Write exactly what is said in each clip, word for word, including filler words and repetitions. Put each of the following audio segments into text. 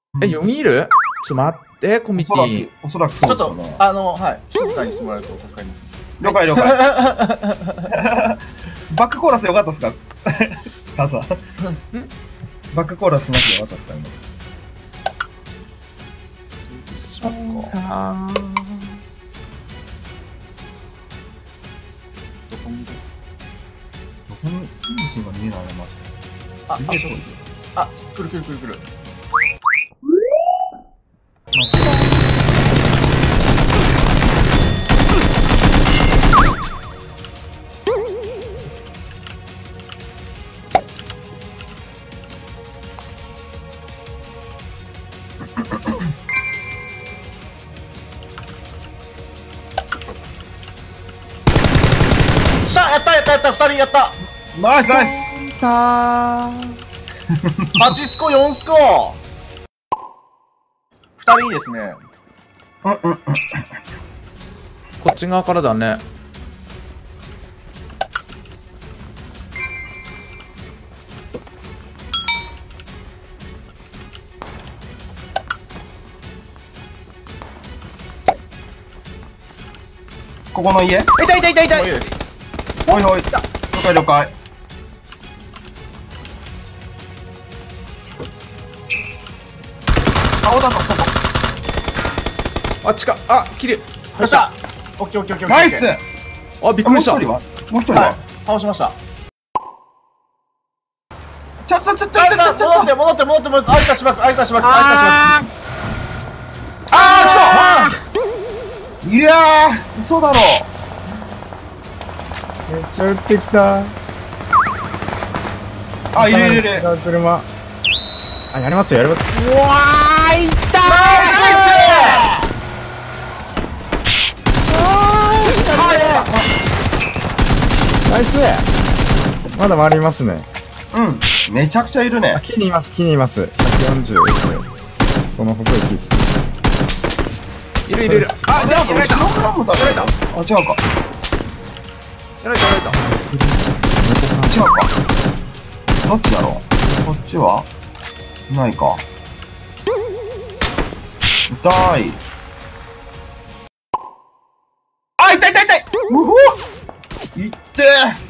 え、よにんいる？ちょっと待って、コミティ。 おそらくそうちょっとですよね。 あのはい静かにしてもらえると助かります。 了解了解。バックコーラスよかったっすか？母さん。バックコーラスしなくてよかったっすか今。 さあ。 どこにいる？ どこにエンジンが見えられます？ あ、 すげえそうですよ。 あ、来る来る来る来る。しゃ、やったやったやった、ふたりやった。 ナイスナイス。 さあ。 はちスコよんスコ。ふたりいいですね。 うんうんうん。 こっち側からだね。 ここの家？ 痛い痛い痛い痛い。 もういいです。 ほいほい。了解了解。青だと外。 あ、近っ。あ、きれい。 よっしゃ。オッケーオッケーオッケー。 ナイス。 あ、びっくりした。 もう一人は？もう一人はいは？。 倒しました。 ちょちょちょちょあいちょちょちょ。 戻って戻って戻って戻って。あいたしばくあいたしばくあいたしばく。 ああそう。いやー、嘘だろ。 めっちゃ撃ってきた。 あ、いるいるいる。 違う車。あ、やりますよ、やります。うわー、いったー。ナイス。まだ回りますね。 うん、めちゃくちゃいるね。 木にいます、木にいます。ひゃくよんじゅうです。この細い木です。 いるいるいる。あ、 でも後ろからも誰だ？あ、違うか。 やられたやられた。 違うか。どっちだろう。こっちはいないか。痛い。あ、痛い痛い痛い。うほ。いって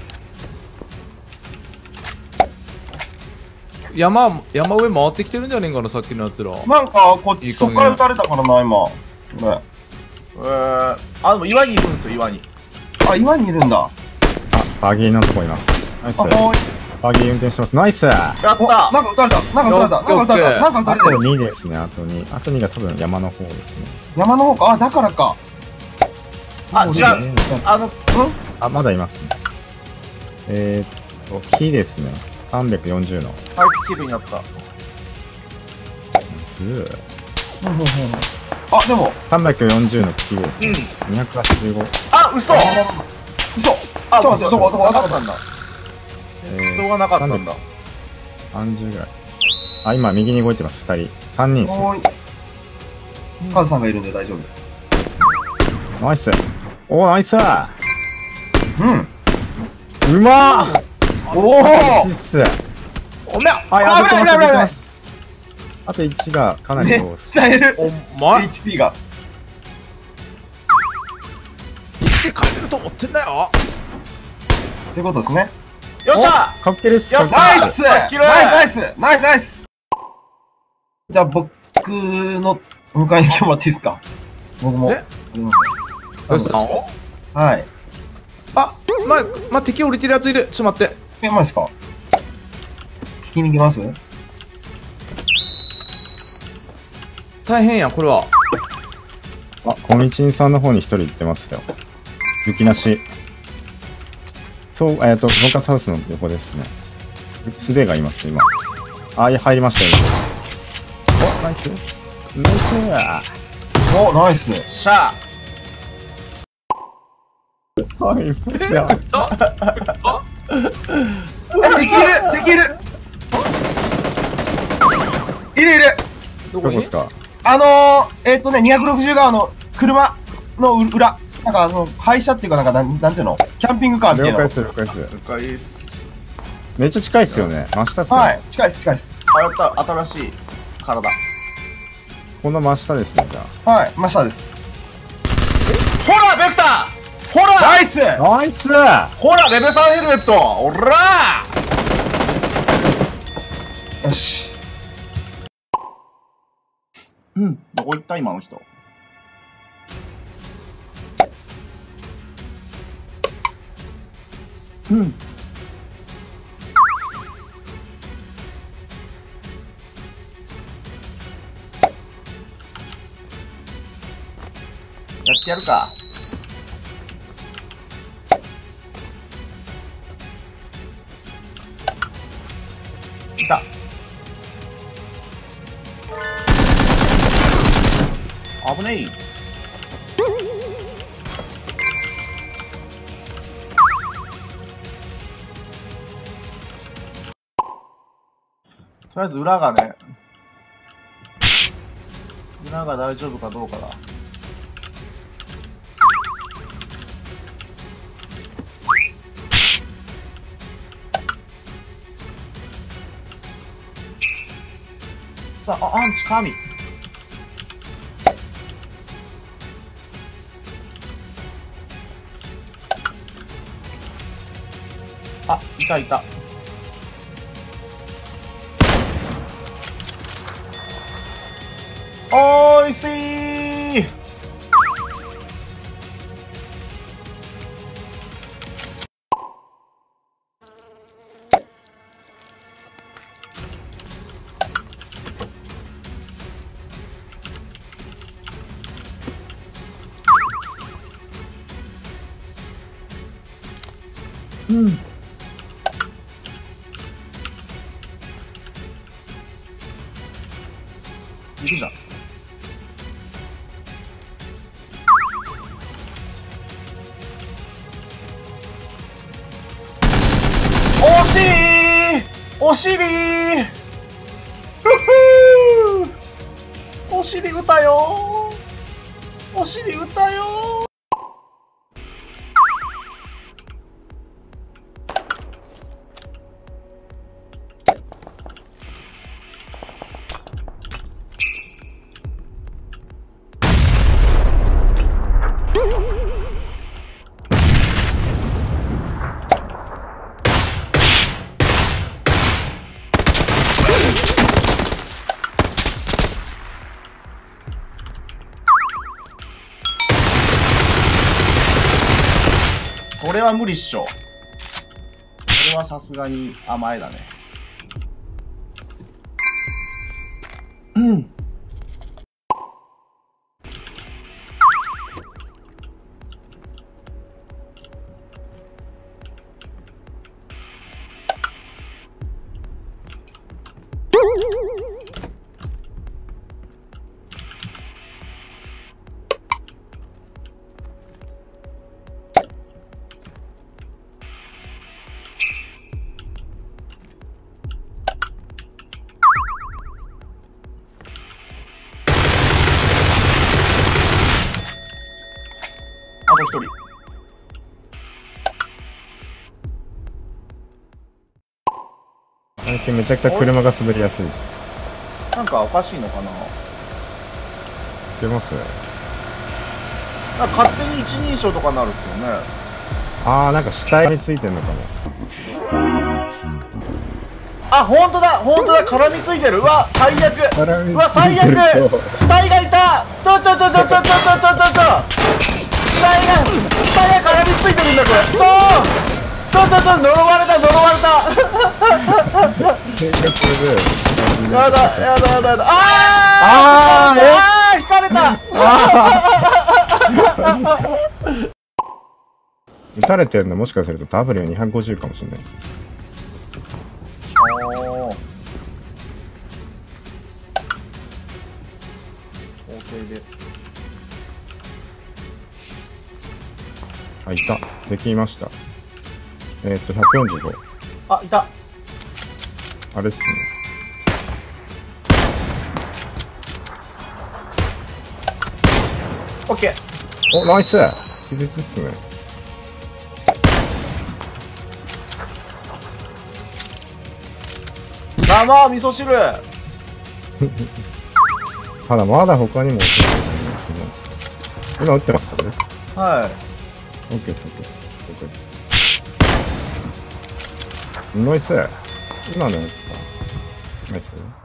ー。山、山上回ってきてるんじゃねえかな、さっきのやつら。 なんか、こっち、そっから撃たれたからな、今。ね。 えー、あ、でも岩にいるんですよ、岩に。 あ、岩にいるんだ。 あ、バギーのとこいます。ナイス。 あ、ほい。 バギー運転してます。ナイス。あやっお、なんた。 か撃たれた。なんか撃たれた。なんか撃たれた。なんか撃たれてとる。 にですね、あとに。あとにが多分山の方ですね。 山の方か。あ、だからか。 あ、違う。あの、 うん？ あ、まだいますね。えーっと、木ですね。さんびゃくよんじゅうの。 パイプキルになった。 すうんうんうん。あ、でも、 さんびゃくよんじゅうの木ですね。にひゃくはちじゅうご。 あ、嘘。 嘘。 あ、 ちょっと待って、どこどこどこなかったんだ。 え人がなかったんだ。 さんじゅうぐらい。あ、今右に動いてます。ふたり。さんにんですね。 おーい。カズさんがいるんで大丈夫。 ナイス。おー、ナイス。 うん。 うまー。 おお。 いっす。 おめはい、 ああ、出てます、 危ない危ない危ない出てます。あといちがかなりめっローです。 ちゃいる。 お前、 エイチピー が。 生きて帰れると思ってんだよ。 そういうことですね。 よっしゃ。 かっけです。 やったナイスナイスあきれいナイスナイスナイス。じゃあ僕の迎えに来てもらっていいですか。僕も。 えうんよしさん。 はい。 あ、ま、ま、敵降りてるやついる。ちょっと待って。 え、マジですか。聞きに行きます？ 大変や、これは。 あ、コミチンさんの方に一人行ってますよ。雪なし。そう、えっと、ローカスハウスの横ですね。スデーがいます、今。あ、いや、入りましたよ。お、ナイス。ナイス。 お、ナイス。 しゃ。 はい、一発や。 え、敵いる敵いるいるいる。 どどこにこですか？ あのー、えっとね、にひゃくろくじゅう側の車の裏。なんかあの、廃車っていうかなんかなん、なんていうのキャンピングカーみたいな。 了解です、了解です。 了解です。 めっちゃ近いっすよね。真下っすよ。 はい、近いっす、近いっす。 あ、やった。新しい体。 この真下ですね、じゃはい、真下です。 ほらベクター、ほらナイス。 あ。ナイス。 ほらレベさんヘルメット、おらよし。 ー。うん、どこ行った今の人。うん。やってやるか。いた。危ねえ。とりあえず裏がね、裏が大丈夫かどうかだ。さあ、あ、アンチ神。あ、いたいた。おいしい。うん。行くじゃん。惜しい。お尻。ふふ。お尻打ったよ。お尻打ったよ。それは無理っしょ。それはさすがに甘えだね。うん。あと一人。 最近めちゃくちゃ車が滑りやすいです。 なんかおかしいのかな。 出ます。 なんか勝手に一人称とかになるんですけどね。 あー、なんか死体についてんのかも。 あ、ほんとだ、ほんとだ、絡みついてる。うわ、最悪。うわ、最悪。死体がいた。ちょちょちょちょちょちょちょちょちょちょ。死体が、死体が絡みついてるんだ、これ。ちょちょちょちょ、呪われた、呪われた。やだ、やだ、やだ、やだ。あーあー、引かれた。 撃たれてるのもしかすると ダブリューにひゃくごじゅう かもしれないです。 おー。OK で。 あ、いた。敵いました。えー、っと、ひゃくよんじゅうご。 あ、いた。 あれっすね。 OK。 お、ナイス。気絶っすね。 生味噌汁。 ただまだ他にも撃ってないんですけど。今撃ってますよね。 はオッケーです、オッケーです。オッケーです。ナイス。今のやつか。ナイス。